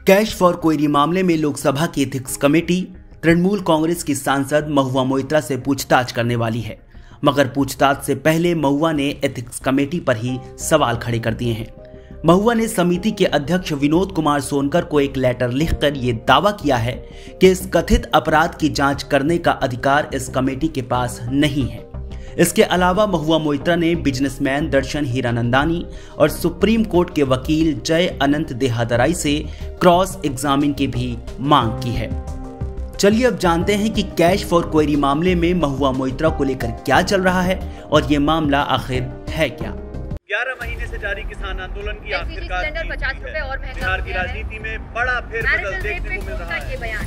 Cash for query मामले में लोकसभा की एथिक्स कमेटी तृणमूल कांग्रेस की सांसद महुआ मोइत्रा से पूछताछ करने वाली है, मगर पूछताछ से पहले महुआ ने एथिक्स कमेटी पर ही सवाल खड़े कर दिए हैं। महुआ ने समिति के अध्यक्ष विनोद कुमार सोनकर को एक लेटर लिखकर यह दावा किया है कि इस कथित अपराध की जांच करने का अधिकार इस कमेटी के पास नहीं है। इसके अलावा महुआ मोइत्रा ने बिजनेसमैन दर्शन हीरानंदानी और सुप्रीम कोर्ट के वकील जय अनंत देहादराई से क्रॉस एग्जामिन की भी मांग की है। चलिए अब जानते हैं कि कैश फॉर क्वेरी मामले में महुआ मोइत्रा को लेकर क्या चल रहा है और ये मामला आखिर है क्या। 11 महीने से जारी किसान आंदोलन की आखिरकार सिलेंडर 50 रुपए और महंगा बिहार की राजनीति में बड़ा फेरबदल देखने को मिल रहा है।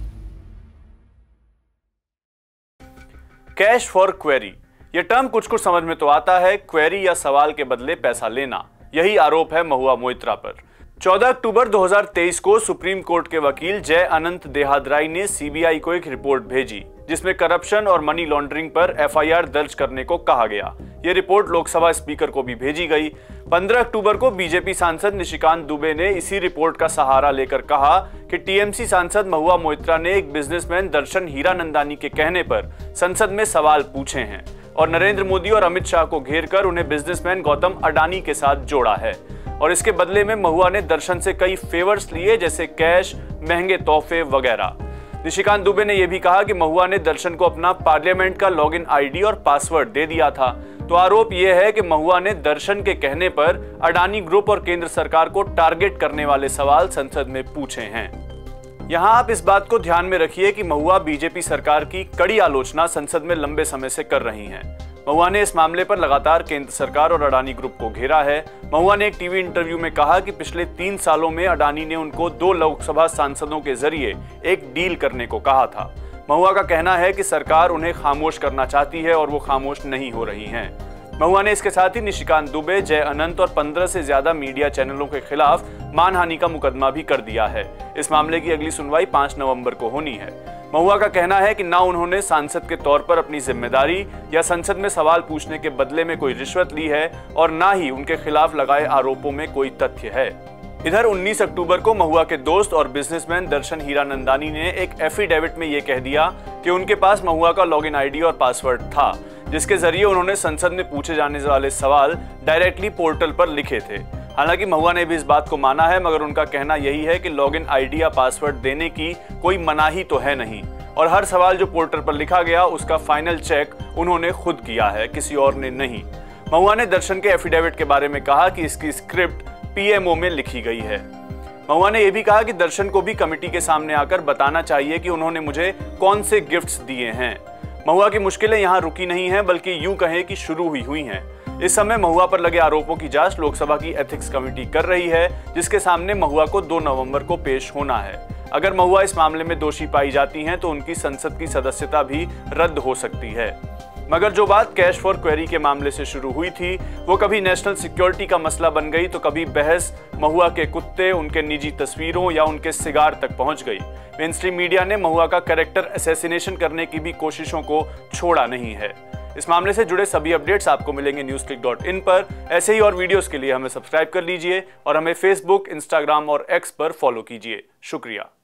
कैश फॉर क्वेरी, ये टर्म कुछ कुछ समझ में तो आता है। क्वेरी या सवाल के बदले पैसा लेना, यही आरोप है महुआ मोइत्रा पर। 14 अक्टूबर 2023 को सुप्रीम कोर्ट के वकील जय अनंत देहादराई ने सीबीआई को एक रिपोर्ट भेजी जिसमें करप्शन और मनी लॉन्ड्रिंग पर एफआईआर दर्ज करने को कहा गया। ये रिपोर्ट लोकसभा स्पीकर को भी भेजी गई। 15 अक्टूबर को बीजेपी सांसद निशिकांत दुबे ने इसी रिपोर्ट का सहारा लेकर कहा कि टीएमसी सांसद महुआ मोइत्रा ने एक बिजनेसमैन दर्शन हीरानंदानी के कहने पर संसद में सवाल पूछे हैं और नरेंद्र मोदी और अमित शाह को घेरकर उन्हें बिजनेसमैन गौतम अडानी के साथ जोड़ा है और इसके बदले में महुआ ने दर्शन से कई फेवर्स लिए, जैसे कैश, महंगे तोहफे वगैरह। निशिकांत दुबे ने यह भी कहा कि महुआ ने दर्शन को अपना पार्लियामेंट का लॉगिन आईडी और पासवर्ड दे दिया था। तो आरोप यह है कि महुआ ने दर्शन के कहने पर अडानी ग्रुप और केंद्र सरकार को टारगेट करने वाले सवाल संसद में पूछे हैं। यहां आप इस बात को ध्यान में रखिए कि महुआ बीजेपी सरकार की कड़ी आलोचना संसद में लंबे समय से कर रही हैं। महुआ ने इस मामले पर लगातार केंद्र सरकार और अडानी ग्रुप को घेरा है। महुआ ने एक टीवी इंटरव्यू में कहा कि पिछले 3 सालों में अडानी ने उनको 2 लोकसभा सांसदों के जरिए एक डील करने को कहा था। महुआ का कहना है कि सरकार उन्हें खामोश करना चाहती है और वो खामोश नहीं हो रही हैं। महुआ ने इसके साथ ही निशिकांत दुबे, जय अनंत और 15 से ज्यादा मीडिया चैनलों के खिलाफ मानहानि का मुकदमा भी कर दिया है। इस मामले की अगली सुनवाई 5 नवंबर को होनी है। महुआ का कहना है कि ना उन्होंने सांसद के तौर पर अपनी जिम्मेदारी या संसद में सवाल पूछने के बदले में कोई रिश्वत ली है और ना ही उनके खिलाफ लगाए आरोपों में कोई तथ्य है। इधर 19 अक्टूबर को महुआ के दोस्त और बिजनेसमैन दर्शन हीरानंदानी ने एक एफिडेविट में यह कह दिया कि उनके पास महुआ का लॉगिन आईडी और पासवर्ड था, जिसके जरिए उन्होंने संसद में पूछे जाने वाले सवाल डायरेक्टली पोर्टल पर लिखे थे। हालांकि महुआ ने भी इस बात को माना है, मगर उनका कहना यही है कि लॉगिन आईडी या पासवर्ड देने की कोई मनाही तो है नहीं और हर सवाल जो पोर्टल पर लिखा गया उसका फाइनल चेक उन्होंने खुद किया है, किसी और ने नहीं। महुआ ने दर्शन के एफिडेविट के बारे में कहा कि इसकी स्क्रिप्ट पीएमओ में लिखी गई है। महुआ ने यह भी कहा कि दर्शन को भी कमेटी के सामने आकर बताना चाहिए कि उन्होंने मुझे कौन से गिफ्ट्स दिए हैं। महुआ की मुश्किलें यहाँ रुकी नहीं हैं, बल्कि यूं कहें कि शुरू हुई हैं। इस समय महुआ पर लगे आरोपों की जांच लोकसभा की एथिक्स कमेटी कर रही है, जिसके सामने महुआ को 2 नवंबर को पेश होना है। अगर महुआ इस मामले में दोषी पाई जाती हैं तो उनकी संसद की सदस्यता भी रद्द हो सकती है। मगर जो बात कैश फॉर क्वेरी के मामले से शुरू हुई थी वो कभी नेशनल सिक्योरिटी का मसला बन गई तो कभी बहस महुआ के कुत्ते, उनके निजी तस्वीरों या उनके सिगार तक पहुंच गई। मेनस्ट्रीम मीडिया ने महुआ का कैरेक्टर असैसिनेशन करने की भी कोशिशों को छोड़ा नहीं है। इस मामले से जुड़े सभी अपडेट्स आपको मिलेंगे newsclick.in पर। ऐसे ही और वीडियोस के लिए हमें सब्सक्राइब कर लीजिए और हमें फेसबुक, इंस्टाग्राम और एक्स पर फॉलो कीजिए। शुक्रिया।